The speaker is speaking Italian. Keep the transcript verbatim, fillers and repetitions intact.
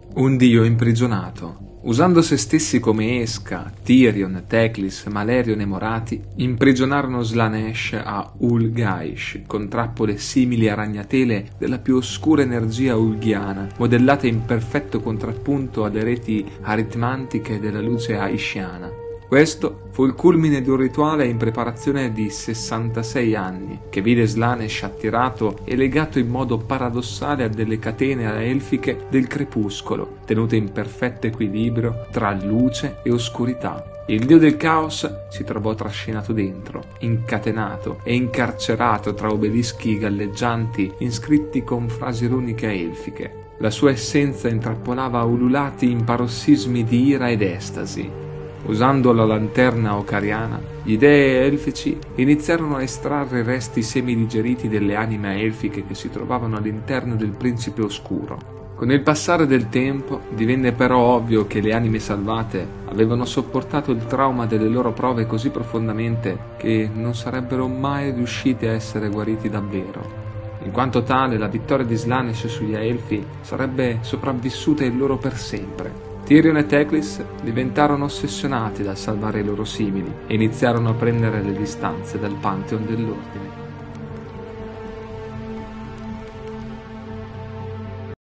Un dio imprigionato. Usando se stessi come esca, Tyrion, Teclis, Malerion e Morati imprigionarono Slaanesh a Ulgaish con trappole simili a ragnatele della più oscura energia ulgiana, modellate in perfetto contrappunto alle reti aritmantiche della luce aishiana. Questo fu il culmine di un rituale in preparazione di sessantasei anni, che vide Slaanesh attirato e legato in modo paradossale a delle catene elfiche del crepuscolo, tenute in perfetto equilibrio tra luce e oscurità. Il dio del caos si trovò trascinato dentro, incatenato e incarcerato tra obelischi galleggianti inscritti con frasi runiche elfiche. La sua essenza intrappolava ululati in parossismi di ira ed estasi. Usando la lanterna ocariana, gli dei elfici iniziarono a estrarre i resti semidigeriti delle anime elfiche che si trovavano all'interno del principe oscuro. Con il passare del tempo divenne però ovvio che le anime salvate avevano sopportato il trauma delle loro prove così profondamente che non sarebbero mai riuscite a essere guariti davvero. In quanto tale, la vittoria di Slaanesh sugli elfi sarebbe sopravvissuta in loro per sempre. Tyrion e Teclis diventarono ossessionati dal salvare i loro simili e iniziarono a prendere le distanze dal Pantheon dell'Ordine.